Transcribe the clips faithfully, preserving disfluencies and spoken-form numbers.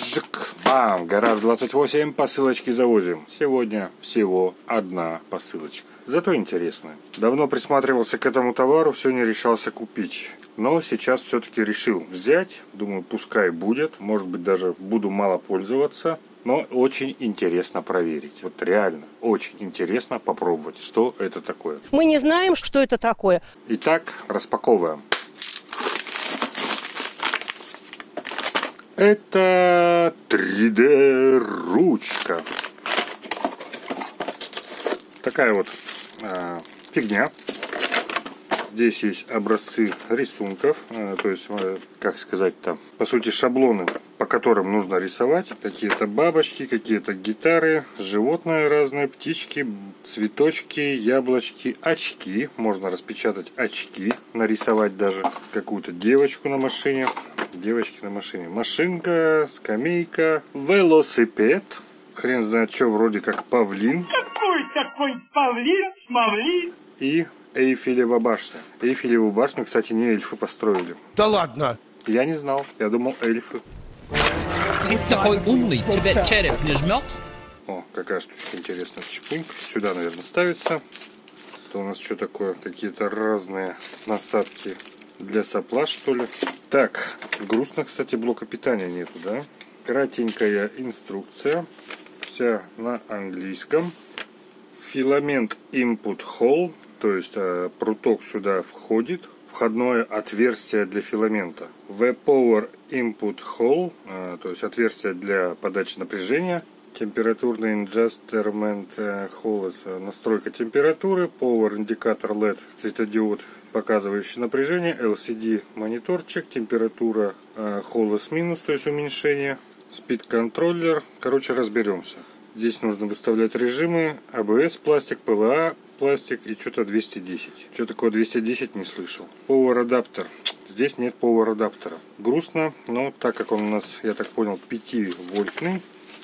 Жик, бам, гараж двадцать восемь, посылочки завозим. Сегодня всего одна посылочка. Зато интересная. Давно присматривался к этому товару, все не решался купить. Но сейчас все-таки решил взять. Думаю, пускай будет. Может быть, даже буду мало пользоваться. Но очень интересно проверить. Вот реально, очень интересно попробовать, что это такое. Мы не знаем, что это такое. Итак, распаковываем. Это три дэ ручка. Такая вот а, фигня. Здесь есть образцы рисунков, а, то есть, как сказать-то, по сути шаблоны, по которым нужно рисовать. Какие-то бабочки, какие-то гитары, животные разные, птички, цветочки, яблочки, очки. Можно распечатать очки, нарисовать даже какую-то девочку на машине. Девочки на машине. Машинка, скамейка, велосипед. Хрен знает что, вроде как павлин. Какой такой павлин, смавлин? И Эйфелева башня. Эйфелеву башню, кстати, не эльфы построили. Да ладно? Я не знал. Я думал, эльфы. Ты такой умный, тебе череп не жмет? О, какая штучка интересная. Чпуньк. Сюда, наверное, ставится. Это у нас что такое? Какие-то разные насадки для сопла, что ли. Так, грустно, кстати, блока питания нету, да? Кратенькая инструкция. Вся на английском. Филамент input hole. То есть э, пруток сюда входит. Входное отверстие для филамента. V-Power Input Hole, э, то есть отверстие для подачи напряжения. Температурный Adjustment Hole, настройка температуры. Power индикатор эл и ди, светодиод, показывающий напряжение. эл си ди мониторчик, температура э, Hole минус, то есть уменьшение. Speed контроллер. Короче, разберемся. Здесь нужно выставлять режимы. а бэ эс пластик, пэ эл а пластик и что-то двести десять. Что такое двести десять, не слышал. Power адаптер. Здесь нет power адаптера. Грустно, но так как он у нас, я так понял, пятивольтный,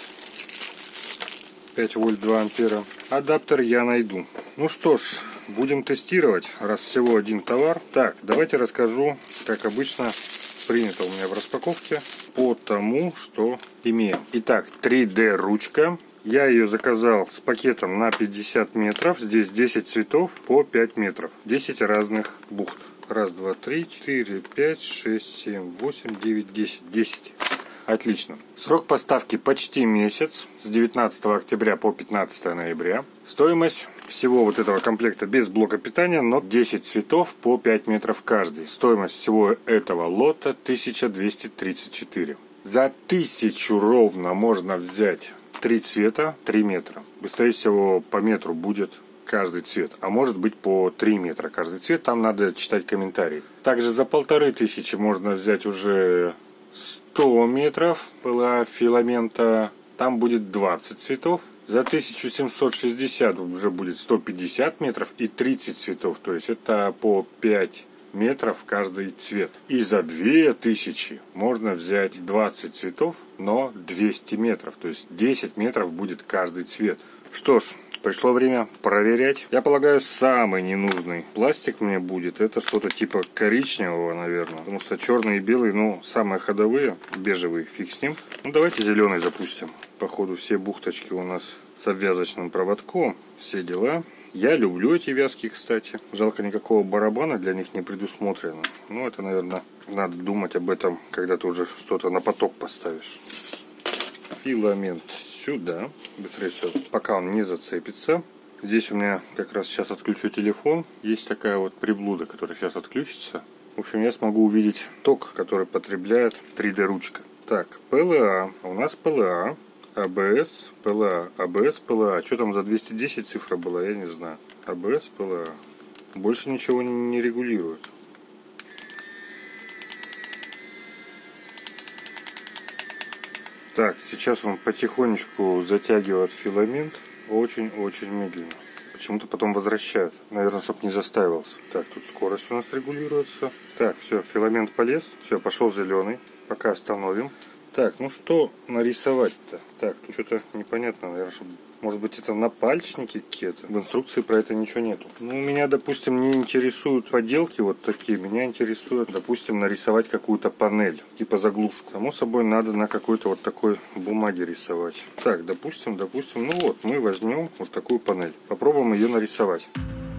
пять вольт два ампера, адаптер я найду. Ну что ж, будем тестировать, раз всего один товар. Так, давайте расскажу, как обычно принято у меня в распаковке, по тому, что имеем. Итак, три дэ ручка. Я ее заказал с пакетом на пятьдесят метров. Здесь десять цветов по пять метров. десять разных бухт. Раз, два, три, четыре, пять, шесть, семь, восемь, девять, десять. десять. Отлично. Срок поставки почти месяц. С девятнадцатого октября по пятнадцатое ноября. Стоимость всего вот этого комплекта без блока питания, но десять цветов по пять метров каждый. Стоимость всего этого лота тысяча двести тридцать четыре. За тысячу ровно можно взять три цвета, три метра. Быстрее всего по метру будет каждый цвет. А может быть по три метра каждый цвет. Там надо читать комментарии. Также за полторы тысячи можно взять уже сто метров пэ эл а филамента. Там будет двадцать цветов. За тысячу семьсот шестьдесят уже будет сто пятьдесят метров и тридцать цветов. То есть это по пять метров каждый цвет. И за две тысячи можно взять двадцать цветов, но двести метров. То есть десять метров будет каждый цвет. Что ж, пришло время проверять. Я полагаю, самый ненужный пластик мне будет. Это что-то типа коричневого, наверное. Потому что черный и белый, ну, самые ходовые. Бежевый, фиг с ним. Ну, давайте зеленый запустим. Походу, все бухточки у нас с обвязочным проводком. Все дела. Я люблю эти вязки, кстати. Жалко, никакого барабана для них не предусмотрено. Ну, это, наверное, надо думать об этом, когда ты уже что-то на поток поставишь. Филамент сюда. Быстрее всего, пока он не зацепится. Здесь у меня как раз сейчас отключу телефон. Есть такая вот приблуда, которая сейчас отключится. В общем, я смогу увидеть ток, который потребляет три дэ ручка. Так, пэ эл а. У нас пэ эл а. а бэ эс, пэ эл а, а бэ эс, пэ эл а. Что там за двести десять цифра была, я не знаю. а бэ эс, пэ эл а. Больше ничего не, не регулирует. Так, сейчас он потихонечку затягивает филамент. Очень-очень медленно. Почему-то потом возвращает. Наверное, чтобы не застаивался. Так, тут скорость у нас регулируется. Так, все, филамент полез. Все, пошел зеленый. Пока остановим. Так, ну что нарисовать-то? Так, тут что-то непонятно, наверное, чтобы Может быть, это напальчники какие-то? В инструкции про это ничего нету. Ну, меня, допустим, не интересуют поделки вот такие. Меня интересует, допустим, нарисовать какую-то панель, типа заглушку. Само собой, надо на какой-то вот такой бумаге рисовать. Так, допустим, допустим, ну вот, мы возьмем вот такую панель. Попробуем ее нарисовать.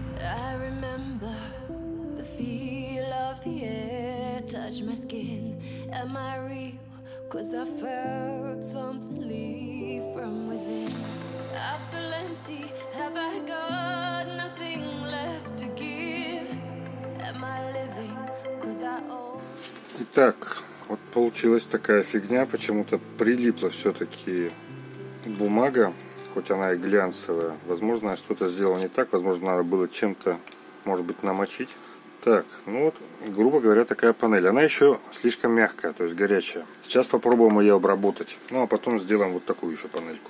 Cause I felt something leave from within. I feel empty, have I got nothing left to give? Am I living? Cause I own... Итак, вот получилась такая фигня, почему-то прилипла все-таки бумага, хоть она и глянцевая. Возможно, я что-то сделал не так, возможно, надо было чем-то, может быть, намочить. Так, ну вот, грубо говоря, такая панель. Она еще слишком мягкая, то есть горячая. Сейчас попробуем ее обработать. Ну, а потом сделаем вот такую еще панельку.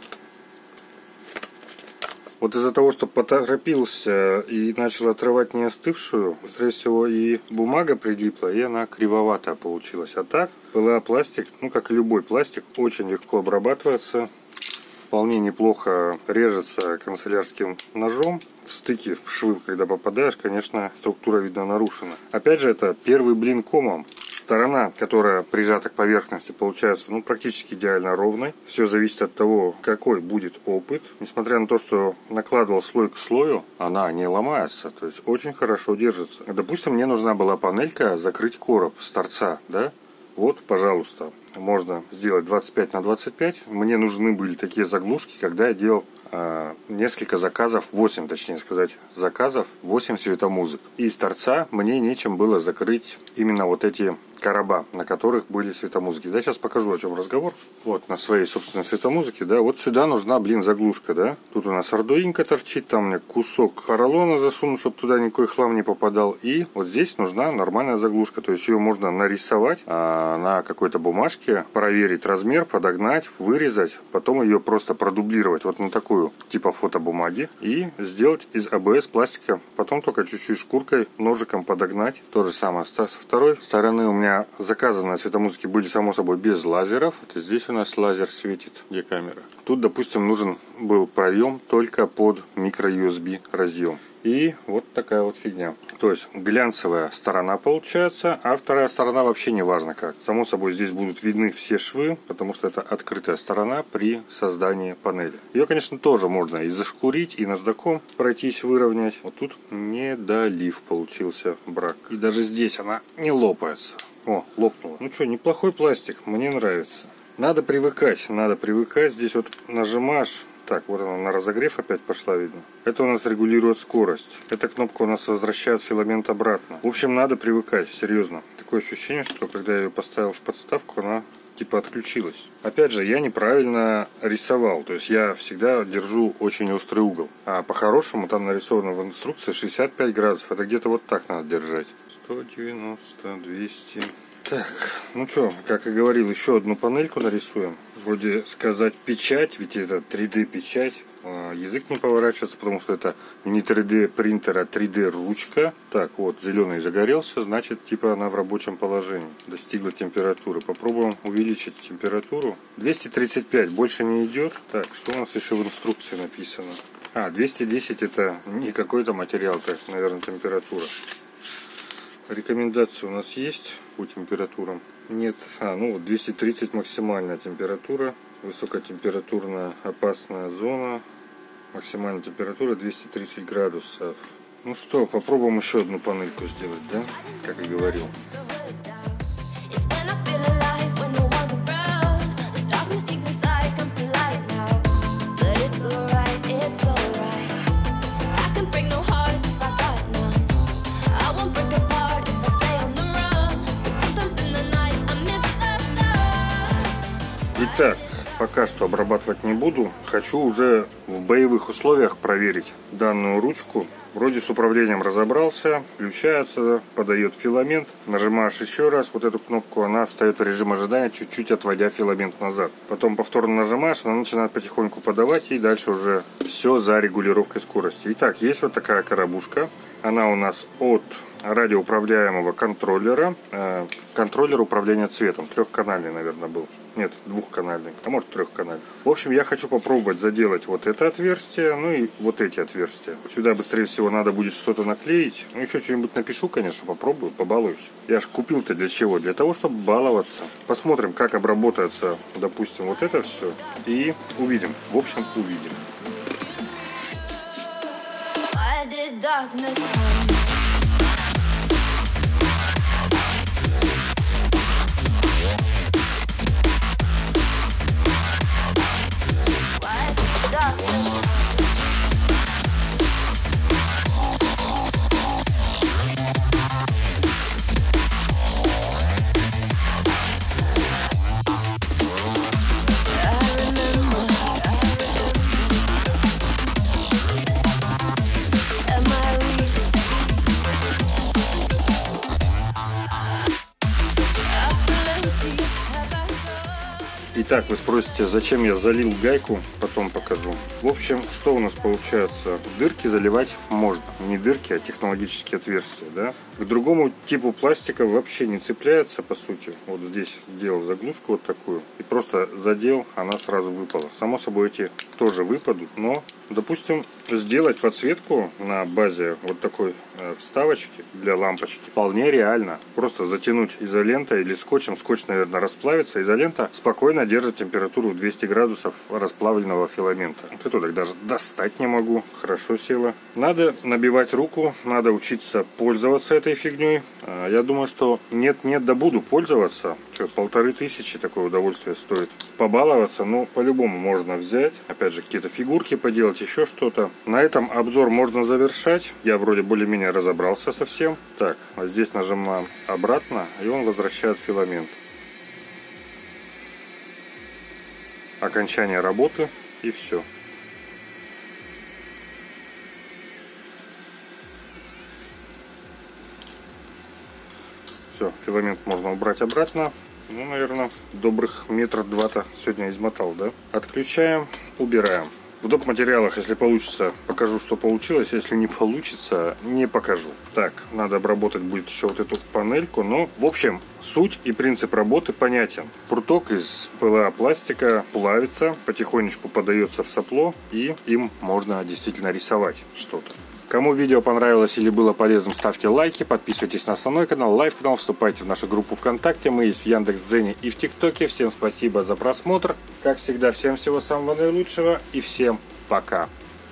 Вот из-за того, что поторопился и начал отрывать не остывшую, скорее всего, и бумага прилипла, и она кривоватая получилась. А так, пэ эл а-пластик, ну, как и любой пластик, очень легко обрабатывается. Вполне неплохо режется канцелярским ножом. В стыке, в швы, когда попадаешь, конечно, структура, видно, нарушена. Опять же, это первый блин комом. Сторона, которая прижата к поверхности, получается, ну, практически идеально ровной. Все зависит от того, какой будет опыт. Несмотря на то, что накладывал слой к слою, она не ломается, то есть очень хорошо держится. Допустим, мне нужна была панелька закрыть короб с торца, да? Вот, пожалуйста, можно сделать двадцать пять на двадцать пять. Мне нужны были такие заглушки, когда я делал э, несколько заказов, восемь, точнее сказать, заказов, восемь светомузык. И из торца мне нечем было закрыть именно вот эти короба, на которых были светомузыки. Да, сейчас покажу, о чем разговор. Вот, на своей собственной светомузыке, да, вот сюда нужна, блин, заглушка, да. Тут у нас ардуинка торчит, там у меня кусок поролона засуну, чтобы туда никакой хлам не попадал. И вот здесь нужна нормальная заглушка, то есть ее можно нарисовать а, на какой-то бумажке, проверить размер, подогнать, вырезать, потом ее просто продублировать вот на такую типа фотобумаги и сделать из а бэ эс пластика, потом только чуть-чуть шкуркой, ножиком подогнать. То же самое со второй стороны. У меня заказы на светомузыки были, само собой, без лазеров. Вот здесь у нас лазер светит, где камера. Тут, допустим, нужен был проем только под микро ю эс би разъем. И вот такая вот фигня. То есть глянцевая сторона получается, а вторая сторона вообще не важно как. Само собой, здесь будут видны все швы, потому что это открытая сторона при создании панели. Ее, конечно, тоже можно и зашкурить, и наждаком пройтись, выровнять. Вот тут недолив получился брак. И даже здесь она не лопается. О, лопнула. Ну что, неплохой пластик, мне нравится. Надо привыкать, надо привыкать. Здесь вот нажимаешь. Так, вот она на разогрев опять пошла, видно. Это у нас регулирует скорость. Эта кнопка у нас возвращает филамент обратно. В общем, надо привыкать, серьезно. Такое ощущение, что когда я ее поставил в подставку, она типа отключилась. Опять же, я неправильно рисовал. То есть я всегда держу очень острый угол. А по-хорошему там нарисовано в инструкции шестьдесят пять градусов. Это где-то вот так надо держать. сто девяносто, двести... Так, ну что, как и говорил, еще одну панельку нарисуем. Вроде сказать печать, ведь это три дэ печать. Язык не поворачивается, потому что это не три дэ принтер, а три дэ ручка. Так, вот, зеленый загорелся, значит, типа она в рабочем положении. Достигла температуры. Попробуем увеличить температуру. двести тридцать пять, больше не идет. Так, что у нас еще в инструкции написано? А, двести десять это не какой-то материал, так, наверное, температура. Рекомендации у нас есть по температурам? Нет. А, ну вот двести тридцать максимальная температура. Высокотемпературная опасная зона. Максимальная температура двести тридцать градусов. Ну что, попробуем еще одну панельку сделать, да? Как и говорил. Итак, пока что обрабатывать не буду. Хочу уже в боевых условиях проверить данную ручку. Вроде с управлением разобрался, включается, подает филамент. Нажимаешь еще раз вот эту кнопку, она встает в режим ожидания, чуть-чуть отводя филамент назад. Потом повторно нажимаешь, она начинает потихоньку подавать, и дальше уже все за регулировкой скорости. Итак, есть вот такая коробушка. Она у нас от радиоуправляемого контроллера. Э, контроллер управления цветом. Трехканальный, наверное, был. Нет, двухканальный. А может, трехканальный. В общем, я хочу попробовать заделать вот это отверстие, ну и вот эти отверстия. Сюда, быстрее всего, надо будет что-то наклеить. Ну, еще что-нибудь напишу, конечно, попробую, побалуюсь. Я же купил-то для чего? Для того, чтобы баловаться. Посмотрим, как обработается, допустим, вот это все. И увидим. В общем, увидим. Итак, вы спросите, зачем я залил гайку, потом покажу. В общем, что у нас получается? Дырки заливать можно. Не дырки, а технологические отверстия, да? К другому типу пластика вообще не цепляется, по сути. Вот здесь сделал заглушку вот такую. И просто задел, она сразу выпала. Само собой, эти тоже выпадут, но, допустим, сделать подсветку на базе вот такой э, вставочки для лампочки вполне реально. Просто затянуть изолентой или скотчем. Скотч, наверное, расплавится. Изолента спокойно держит температуру двести градусов расплавленного филамента. Вот эту так даже достать не могу. Хорошо села. Надо набивать руку, надо учиться пользоваться этой фигней. Я думаю, что нет-нет, да буду пользоваться. Что, полторы тысячи такое удовольствие стоит. Побаловаться, ну, по-любому можно взять. Опять же, какие-то фигурки поделать, еще что-то. На этом обзор можно завершать. Я вроде более-менее разобрался со всем. Так, вот здесь нажимаем обратно, и он возвращает филамент. Окончание работы, и все. Все, филамент можно убрать обратно. Ну, наверное, добрых метров два-то сегодня измотал, да? Отключаем, убираем. В доп. Материалах, если получится, покажу, что получилось. Если не получится, не покажу. Так, надо обработать будет еще вот эту панельку. Но, в общем, суть и принцип работы понятен. Пруток из ПЛА пластика плавится, потихонечку подается в сопло, и им можно действительно рисовать что-то. Кому видео понравилось или было полезным, ставьте лайки, подписывайтесь на основной канал, лайв-канал, вступайте в нашу группу ВКонтакте. Мы есть в Яндекс.Дзене и в ТикТоке. Всем спасибо за просмотр. Как всегда, всем всего самого наилучшего и всем пока.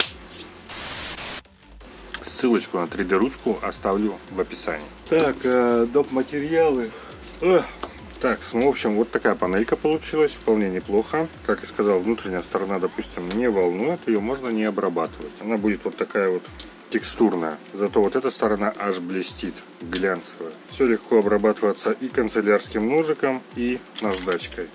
Ссылочку на три дэ ручку оставлю в описании. Так, э, доп. Материалы. Эх. Так, ну, в общем, вот такая панелька получилась, вполне неплохо. Как я сказал, внутренняя сторона, допустим, не волнует, ее можно не обрабатывать. Она будет вот такая вот текстурная. Зато вот эта сторона аж блестит, глянцевая. Все легко обрабатываться и канцелярским ножиком, и наждачкой.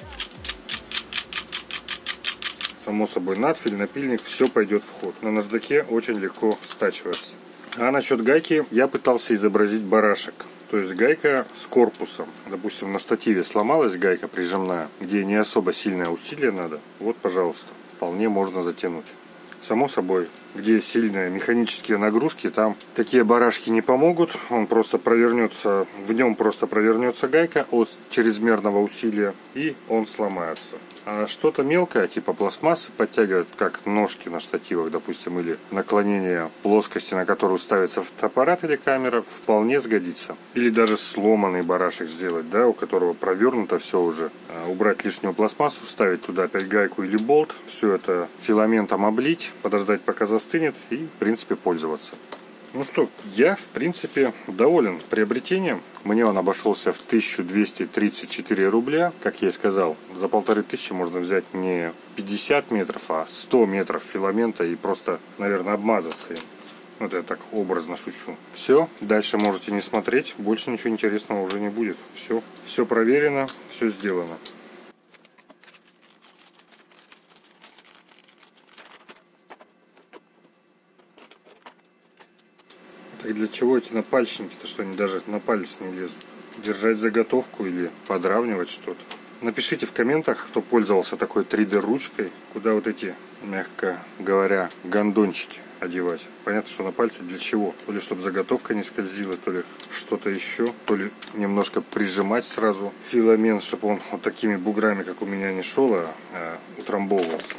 Само собой, надфиль, напильник, все пойдет в ход. На наждаке очень легко стачивается. А насчет гайки я пытался изобразить барашек. То есть гайка с корпусом. Допустим, на штативе сломалась гайка прижимная, где не особо сильное усилие надо. Вот, пожалуйста, вполне можно затянуть. Само собой, где сильные механические нагрузки, там такие барашки не помогут. Он просто провернется, в нем просто провернется гайка от чрезмерного усилия, и он сломается. А что-то мелкое, типа пластмассы, подтягивать, как ножки на штативах, допустим, или наклонение плоскости, на которую ставится фотоаппарат или камера, вполне сгодится. Или даже сломанный барашек сделать, да, у которого провернуто все уже. Убрать лишнюю пластмассу, вставить туда опять гайку или болт, все это филаментом облить, подождать, пока застынет, и, в принципе, пользоваться. Ну что, я, в принципе, доволен приобретением. Мне он обошелся в тысячу двести тридцать четыре рубля. Как я и сказал, за полторы тысячи можно взять не пятьдесят метров, а сто метров филамента и просто, наверное, обмазаться им. Вот я так образно шучу. Все, дальше можете не смотреть. Больше ничего интересного уже не будет. Все, все проверено, все сделано. Так для чего эти напальчники-то, что они даже на палец не влезут? Держать заготовку или подравнивать что-то? Напишите в комментах, кто пользовался такой три дэ ручкой, куда вот эти, мягко говоря, гондончики одевать. Понятно, что на пальце для чего? То ли чтобы заготовка не скользила, то ли что-то еще, то ли немножко прижимать сразу филамент, чтобы он вот такими буграми, как у меня, не шел, а, а утрамбовывался.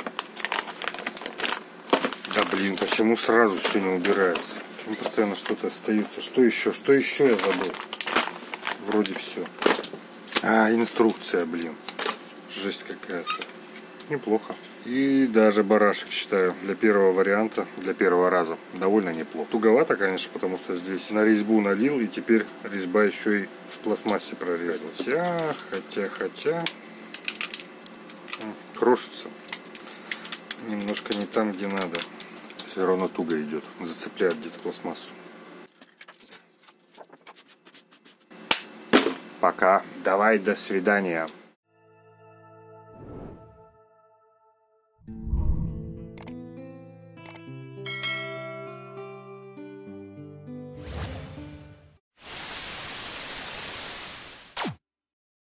Да блин, почему сразу все не убирается? Почему постоянно что-то остается? Что еще? Что еще я забыл? Вроде все. А, инструкция, блин. Жесть какая-то. Неплохо. И даже барашек, считаю, для первого варианта, для первого раза, довольно неплохо. Туговато, конечно, потому что здесь на резьбу налил, и теперь резьба еще и в пластмассе прорезалась. Хотя, хотя, хотя... Крошится. Немножко не там, где надо. Все равно туго идет. Зацепляет где-то пластмассу. Пока. Давай, до свидания.